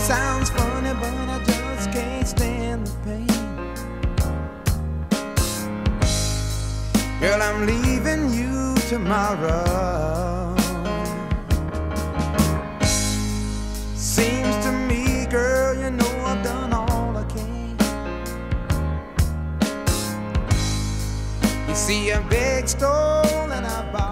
sounds funny, but I just can't stand the pain. Girl, I'm leaving you tomorrow. Seems to me, girl, you know I've done all I can. You see a big stone and I bought